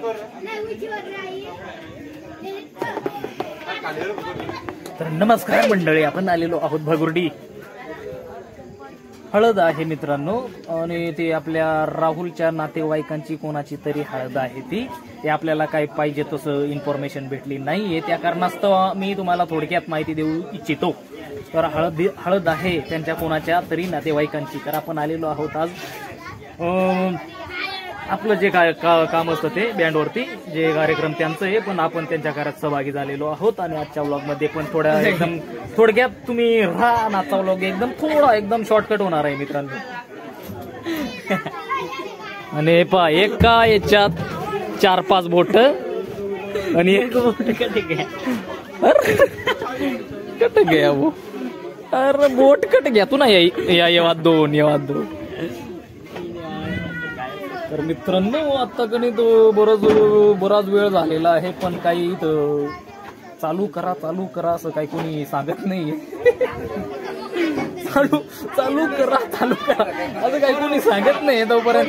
तर नमस्कार मंडळी, आपण आलेलो आहोत भगुर्डी. हळद आहे मित्रांनो, आणि ती आपल्या राहुलच्या नातेवाईकांची कोणाची तरी हळद आहे. ती आपल्याला काय पाहिजे तसं इन्फॉर्मेशन भेटली नाहीये, त्या कारणास्तव मी तुम्हाला थोडक्यात माहिती देऊ इच्छितो. तर हळद आहे त्यांच्या कोणाच्या तरी नातेवाईकांची. तर आपण आलेलो आहोत आज आपलं जे काय काम असतं ते बँडवरती जे कार्यक्रम त्यांचं आहे, पण आपण त्यांच्या घरात सहभागी झालेलो आहोत. आणि आजच्या व्लॉगमध्ये पण थोड्या एकदम थोडक्यात तुम्ही राहा. आजचा व्लॉग एकदम शॉर्टकट होणार आहे मित्रांनो. आणि पहा, एका याच्यात 4-5 बोट आणि एक बोट कट गया वो. अरे बोट कट गया तू ना. या दोन. तर मित्रांनो, आता कधी तो बराच वेळ झालेला आहे, पण काही चालू करा असं काही कोणी सांगत नाहीये. चालू करा असं काही कोणी सांगत नाही.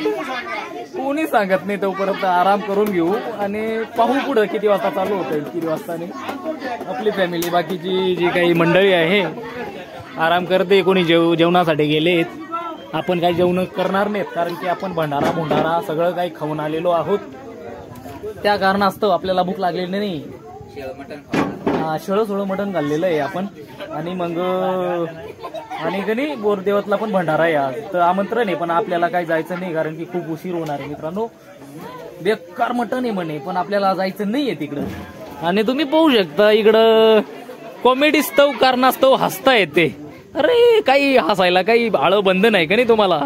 तोपर्यंत आराम करून घेऊ आणि पाहू पुढं किती वाजता चालू होतं, किती वाजता नाही. आपली फॅमिली बाकीची जी काही मंडळी आहे आराम करते, कोणी जेवणासाठी गेलेत. आपण काही जेवण करणार नाहीत, कारण की आपण भंडारा सगळं काही खाऊन आलेलो आहोत. त्या कारणास्तव आपल्याला भूक लागलेली नाही. शेळं मटण घाललेलं आहे आपण. आणि मग आणि कधी बोरदेवतला पण भंडारा आहे आज. तर आमंत्रण आहे, पण आपल्याला काही जायचं नाही, कारण की खूप उशीर होणार आहे मित्रांनो. बेकार मटण आहे म्हणे, पण आपल्याला जायचं नाहीये तिकडं. आणि तुम्ही पाहू शकता इकडं कॉमेडी कारणास्तव हसता येते. अरे काही हसायला काही आळं बंद नाही का नाही तुम्हाला.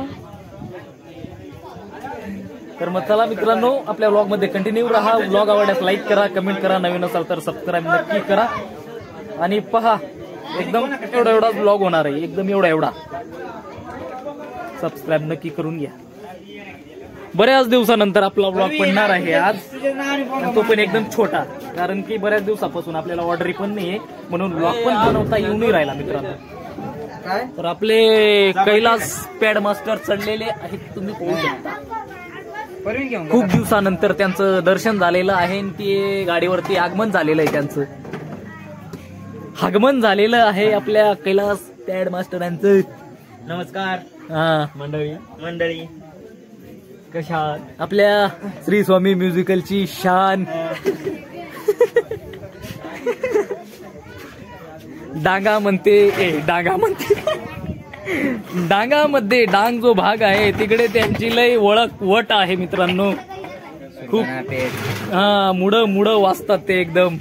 तर मग चला मित्रांनो, आपल्या व्लॉग मध्ये कंटिन्यू राहा. व्लॉग आवडल्यास लाईक करा, कमेंट करा, नवीन असाल तर सबस्क्राईब नक्की करा. आणि पहा, एकदम एवढा व्लॉग होणार आहे, एकदम एवढा सबस्क्राईब नक्की करून घ्या. बऱ्याच दिवसानंतर आपला व्लॉग पडणार आहे आज, तो पण एकदम छोटा, कारण की बऱ्याच दिवसापासून आपल्याला ऑर्डरी पण नाहीये, म्हणून व्लॉग पण बनवता येऊनही राहिला मित्रांनो. तर आपले कैलास पॅड मास्टर चढलेले आहेत, तुम्ही पाहू शकता. खूप दिवसानंतर त्यांचं दर्शन झालेलं आहे आणि ते गाडीवरती आगमन झालेलं आहे. त्यांचं आगमन झालेलं आहे आपल्या कैलास पॅड मास्टरांचं. नमस्कार मंडळी कशा आपल्या श्री स्वामी म्युझिकलची शान. डांगामध्ये डांग जो भाग आहे तिकडे त्यांची लय वट आहे मित्रांनो. खूप मुड वाजतात ते, एकदम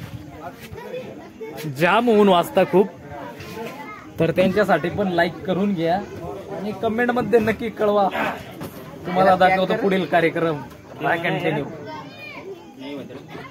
जाम होऊन वाजता खूप. तर त्यांच्यासाठी पण लाईक करून घ्या आणि कमेंट मध्ये नक्की कळवा. तुम्हाला दाखवतो पुढील कार्यक्रम. कंटिन्यू